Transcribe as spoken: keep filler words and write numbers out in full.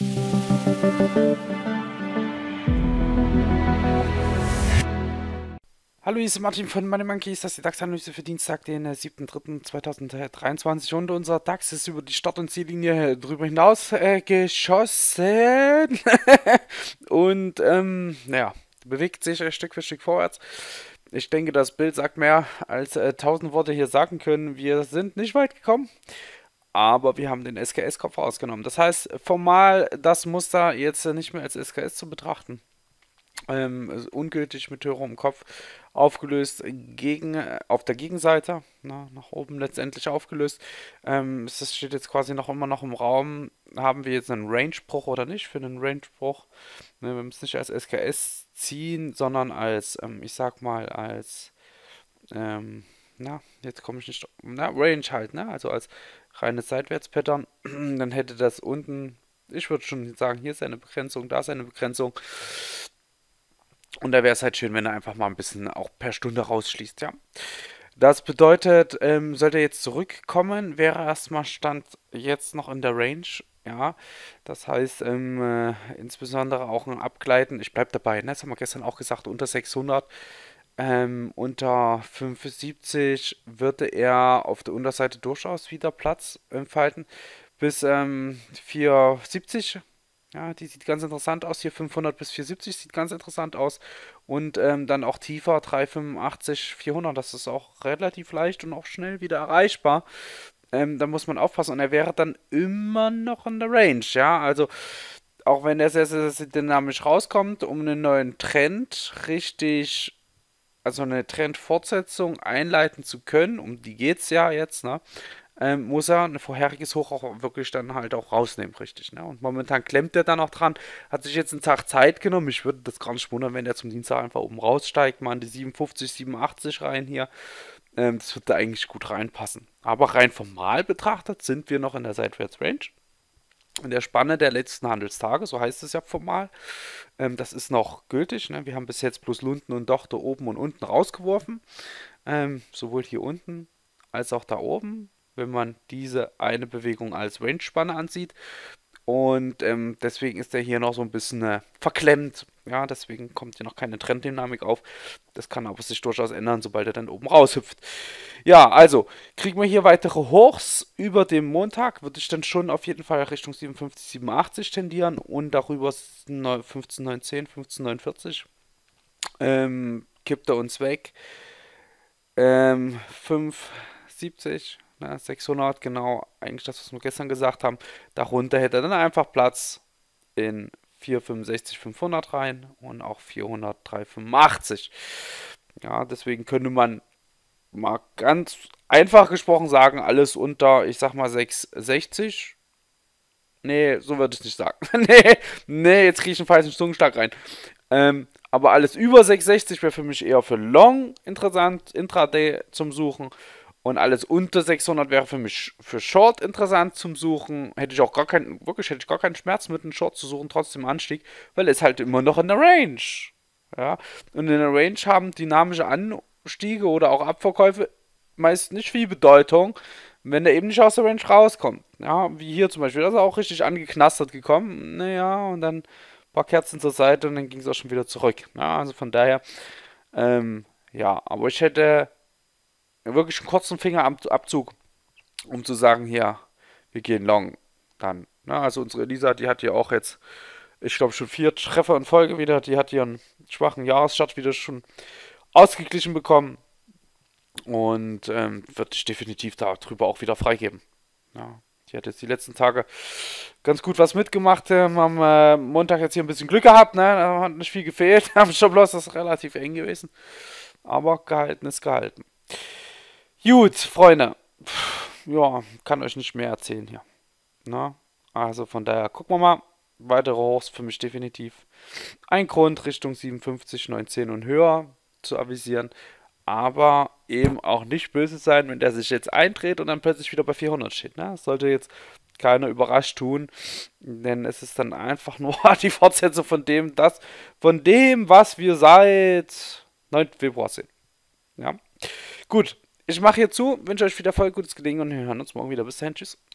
Hallo, hier ist Martin von Money Monkeys, das ist die DAX-Analyse für Dienstag, den äh, siebten dritten zweitausenddreiundzwanzig, und unser DAX ist über die Start- und Ziellinie drüber hinaus äh, geschossen und ähm, naja, bewegt sich äh, Stück für Stück vorwärts. Ich denke, das Bild sagt mehr als äh, tausend Worte hier sagen können. Wir sind nicht weit gekommen, aber wir haben den S K S-Kopf rausgenommen. Das heißt, formal das Muster jetzt äh, nicht mehr als S K S zu betrachten. Ähm, ist ungültig mit Hörer im Kopf aufgelöst gegen, äh, auf der Gegenseite, na, nach oben letztendlich aufgelöst. Ähm, es steht jetzt quasi noch immer noch im Raum, haben wir jetzt einen Range-Bruch oder nicht? Für einen Range-Bruch, ne, wir müssen es nicht als S K S ziehen, sondern als, ähm, ich sag mal, als, ähm, na, jetzt komme ich nicht, na, Range halt, ne, also als reines Seitwärts-Pattern, dann hätte das unten, ich würde schon sagen, hier ist eine Begrenzung, da ist eine Begrenzung. Und da wäre es halt schön, wenn er einfach mal ein bisschen auch per Stunde rausschließt, ja. Das bedeutet, ähm, sollte er jetzt zurückkommen, wäre erstmal Stand jetzt noch in der Range, ja. Das heißt, ähm, äh, insbesondere auch ein Abgleiten, ich bleibe dabei, ne? Das haben wir gestern auch gesagt, unter sechshundert, ähm, unter fünfundsiebzig würde er auf der Unterseite durchaus wieder Platz entfalten, bis ähm, vierhundertsiebzig. Ja, die sieht ganz interessant aus. Hier fünfhundert bis vierhundertsiebzig sieht ganz interessant aus. Und ähm, dann auch tiefer dreihundertfünfundachtzig, vierhundert. Das ist auch relativ leicht und auch schnell wieder erreichbar. Ähm, da muss man aufpassen. Und er wäre dann immer noch in der Range. Ja, also auch wenn er sehr, sehr, sehr dynamisch rauskommt, um einen neuen Trend richtig, also eine Trendfortsetzung einleiten zu können, um die geht es ja jetzt, ne? Ähm, muss er ein vorheriges Hoch auch wirklich dann halt auch rausnehmen, richtig. Ne? Und momentan klemmt er da noch dran, hat sich jetzt einen Tag Zeit genommen. Ich würde das gar nicht wundern, wenn der zum Dienstag einfach oben raussteigt, mal an die siebenundfünfzig, siebenundachtzig rein hier. Ähm, das wird da eigentlich gut reinpassen. Aber rein formal betrachtet sind wir noch in der Seitwärts-Range. In der Spanne der letzten Handelstage, so heißt es ja formal. Ähm, das ist noch gültig. Ne? Wir haben bis jetzt plus Lunden und Dochte oben und unten rausgeworfen. Ähm, sowohl hier unten als auch da oben, wenn man diese eine Bewegung als Range-Spanne ansieht. Und ähm, deswegen ist der hier noch so ein bisschen äh, verklemmt. Ja, deswegen kommt hier noch keine Trenddynamik auf. Das kann aber sich durchaus ändern, sobald er dann oben raushüpft. Ja, also kriegen wir hier weitere Hochs über dem Montag. Würde ich dann schon auf jeden Fall Richtung siebenundfünfzig, siebenundachtzig tendieren und darüber fünfzehn neunzehn, fünfzehn neunundvierzig. Ähm, kippt er uns weg. Ähm, fünfhundertsiebzig, ne, sechshundert, genau, eigentlich das, was wir gestern gesagt haben. Darunter hätte er dann einfach Platz in vierhundertfünfundsechzig, fünfhundert rein und auch vierhundert, dreihundertfünfundachtzig. Ja, deswegen könnte man mal ganz einfach gesprochen sagen, alles unter, ich sag mal, sechshundertsechzig. Nee, so würde ich nicht sagen. nee, nee, jetzt kriege ich einen falschen Zungenschlag rein. Ähm, aber alles über sechshundertsechzig wäre für mich eher für Long interessant, Intraday zum Suchen. Und alles unter sechshundert wäre für mich für Short interessant zum Suchen. Hätte ich auch gar keinen, wirklich hätte ich gar keinen Schmerz mit einem Short zu suchen, trotzdem Anstieg, weil es halt immer noch in der Range. Ja, und in der Range haben dynamische Anstiege oder auch Abverkäufe meist nicht viel Bedeutung, wenn der eben nicht aus der Range rauskommt. Ja, wie hier zum Beispiel, das ist auch richtig angeknastert gekommen. Naja, und dann ein paar Kerzen zur Seite und dann ging es auch schon wieder zurück. Ja, also von daher, ähm, ja, aber ich hätte wirklich einen kurzen Fingerabzug, um zu sagen, hier, wir gehen long dann. Na, also unsere Elisa, die hat hier auch jetzt, ich glaube, schon vier Treffer in Folge wieder. Die hat ihren schwachen Jahresstart wieder schon ausgeglichen bekommen und ähm, wird ich definitiv darüber auch wieder freigeben. Ja, die hat jetzt die letzten Tage ganz gut was mitgemacht. Ähm, am äh, Montag jetzt hier ein bisschen Glück gehabt, ne? Da hat nicht viel gefehlt. Am Stop-Loss ist das relativ eng gewesen. Aber gehalten ist gehalten. Gut, Freunde. Pff, ja, kann euch nicht mehr erzählen hier. Na? Also von daher gucken wir mal. Weitere Hochs für mich definitiv. Ein Grund Richtung siebenundfünfzig, neunzehn und höher zu avisieren. Aber eben auch nicht böse sein, wenn der sich jetzt eindreht und dann plötzlich wieder bei vierhundert steht. Ne? Das sollte jetzt keiner überrascht tun, denn es ist dann einfach nur die Fortsetzung von dem, das, von dem, was wir seit neunten Februar sehen. Ja, gut. Ich mache hier zu, wünsche euch viel Erfolg, gutes Gelingen und wir hören uns morgen wieder. Bis dahin, tschüss.